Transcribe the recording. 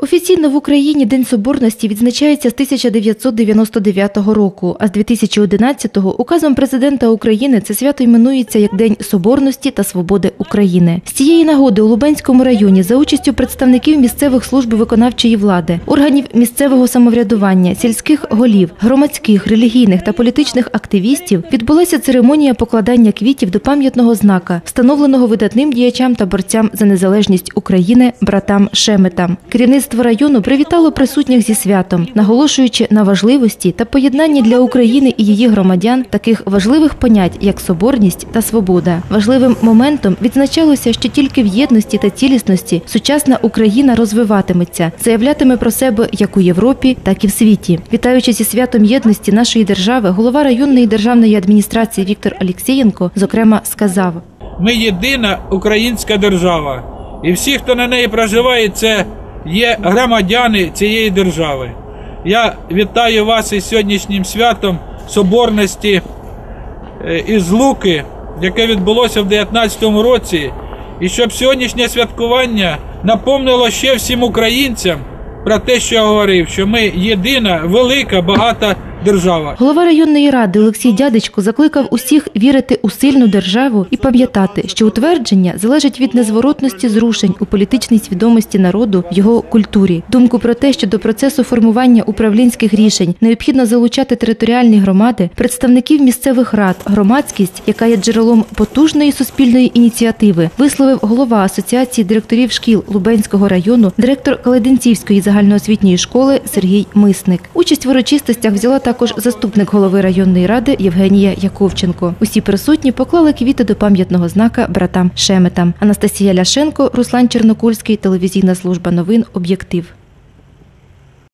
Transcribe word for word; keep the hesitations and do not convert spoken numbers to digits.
Офіційно в Україні День Соборності відзначається з тисяча дев'ятсот дев'яносто дев'ятого року, а з дві тисячі одинадцятого указом президента України це свято іменується як День Соборності та Свободи України. З цієї нагоди у Лубенському районі за участю представників місцевих служб виконавчої влади, органів місцевого самоврядування, сільських голів, громадських, релігійних та політичних активістів відбулася церемонія покладання квітів до пам'ятного знака, встановленого видатним діячам та борцям за незалежність України братам Шеметам. Керівництво району привітало присутніх зі святом, наголошуючи на важливості та поєднанні для України і її громадян таких важливих понять, як соборність та свобода. Важливим моментом відзначалося, що тільки в єдності та цілісності сучасна Україна розвиватиметься, заявлятиме про себе як у Європі, так і в світі. Вітаючи зі святом єдності нашої держави, голова районної державної адміністрації Віктор Алєксєєнко, зокрема, сказав: «Ми єдина українська держава, і всі, хто на неї проживає, це є громадяни цієї держави. Я вітаю вас із сьогоднішнім святом Соборності із Луки, яке відбулося в дев'ятнадцятому році, і щоб сьогоднішнє святкування напомнило ще всім українцям про те, що я говорив, що ми єдина, велика, багата держава». Голова районної ради Олексій Дядечко закликав усіх вірити у сильну державу і пам'ятати, що утвердження залежить від незворотності зрушень у політичній свідомості народу, в його культурі. Думку про те, що до процесу формування управлінських рішень необхідно залучати територіальні громади, представників місцевих рад, громадськість, яка є джерелом потужної суспільної ініціативи, висловив голова Асоціації директорів шкіл Лубенського району, директор Калединцівської загальноосвітньої школи Сергій Мисник. Участь в урочистостях взяла також заступник голови районної ради Євгенія Яковченко. Усі присутні поклали квіти до пам'ятного знака братам Шеметам. Анастасія Ляшенко, Руслан Чернокульський, телевізійна служба новин «Об'єктив».